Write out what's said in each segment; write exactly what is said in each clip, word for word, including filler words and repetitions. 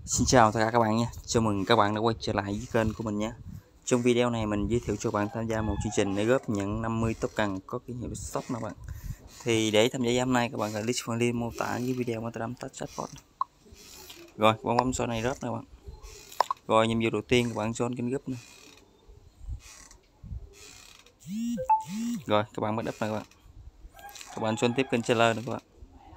Xin chào tất cả các bạn nha, chào mừng các bạn đã quay trở lại với kênh của mình nhé. Trong video này mình giới thiệu cho bạn tham gia một chương trình để góp nhận năm mươi top cần có ký hiệu shop các bạn. Thì để tham gia hôm nay các bạn cần click phần link mô tả dưới video mà tôi đăng tách chatbot. Rồi, bấm bấm số này rớt nè bạn. Rồi nhiệm vụ đầu tiên các bạn join kênh group nè. Rồi các bạn bắt đắp nè các bạn. Các bạn join tiếp kênh trailer nè các bạn.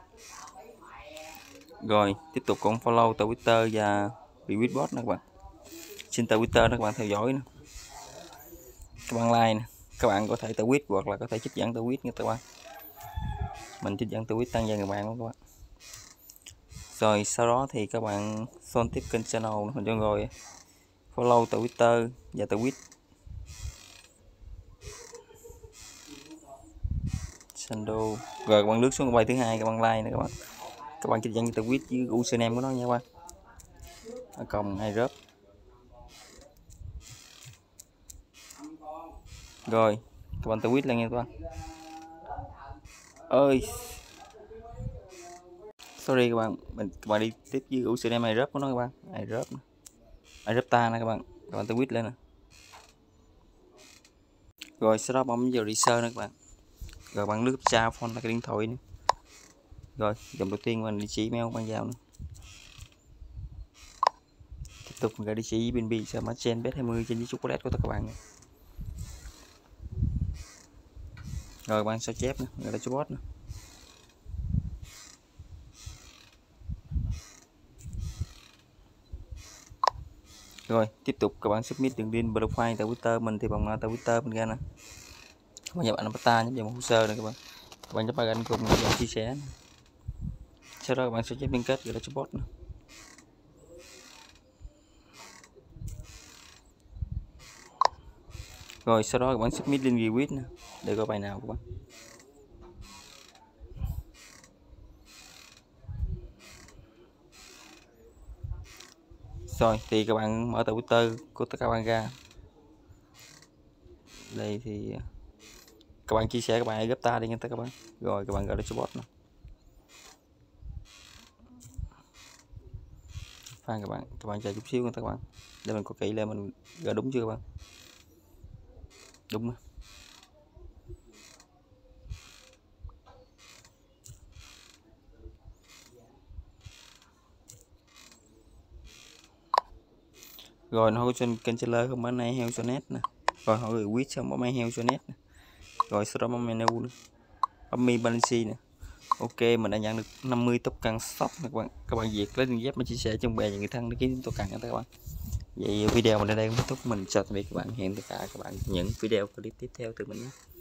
Rồi tiếp tục còn follow Twitter và retweet bot nè các bạn. Trên Twitter đó các bạn theo dõi nè. Các bạn like nè, các bạn có thể tweet hoặc là có thể trích dẫn tweet nha các bạn. Mình trích dẫn tweet tăng gia người bạn các bạn. Rồi sau đó thì các bạn follow tiếp kênh channel mình cho rồi follow Twitter và tweet Sando. Rồi các bạn lướt xuống bài thứ hai các bạn like nè các bạn. Các bạn trích dẫn tweet với username của nó nha các bạn. Ở còng hai rớp. Rồi các bạn tweet lên nha các bạn. Ơi sorry các bạn, mình các bạn đi tiếp với username này rớp của nó các bạn, này rớp này rớp ta nè các bạn, các bạn tweet lên nè. Rồi sau đó bấm vào research nè các bạn. Rồi bạn lướt tra phone là cái điện thoại nữa. Rồi dòng đầu tiên mình địa chỉ email bạn vào nữa. Tiếp tục mình gửi địa chỉ bê en bê sao mã chen bet hai mươi trên với chocolate của tất cả các bạn này. Rồi bạn sao chép nữa, gọi là cho bot nữa. Rồi tiếp tục các bạn submit đường link profile tại Twitter mình thì bằng tại Twitter mình ra nè. Các bạn nhập ảnh avatar nhấp vào một hồ sơ này các bạn. Các bạn nhấp vào ảnh cùng vào chia sẻ. Sau đó các bạn sẽ chép liên kết gọi là cho bot nữa. Rồi sau đó các bạn submit link retweet nữa để coi bài nào các bạn. Rồi thì các bạn mở Twitter của tất cả các bạn ra. Đây thì các bạn chia sẻ các bạn gấp ta đi nha tất cả các bạn. Rồi các bạn gọi là cho bot nữa. Phan các bạn, các bạn chờ chút xíu nha các bạn. Để mình có kỹ lên mình gọi đúng chưa các bạn? Đúng. Rồi nó trên kênh trailer không bán này heo cho net nè. Rồi họ gửi quýt xong bấm heo cho net nè. Rồi sau đó bấm menu nữa. Bấm mi balance nè. Ok mình đã nhận được năm mươi top cần shop các bạn. Các bạn việc lấy link dép mà chia sẻ trong bè và người thân để kiếm top cần nha các bạn. Vậy video mình đến đây kết thúc, mình chào tạm biệt các bạn, hẹn tất cả các bạn những video clip tiếp theo từ mình nhé.